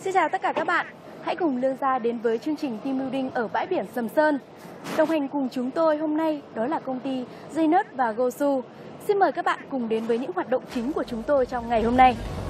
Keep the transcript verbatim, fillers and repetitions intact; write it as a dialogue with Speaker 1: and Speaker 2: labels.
Speaker 1: Xin chào tất cả các bạn. Hãy cùng Lương Gia đến với chương trình Team Building ở bãi biển Sầm Sơn. Đồng hành cùng chúng tôi hôm nay đó là công ty J-Nut và Gosu. Xin mời các bạn cùng đến với những hoạt động chính của chúng tôi trong ngày hôm nay.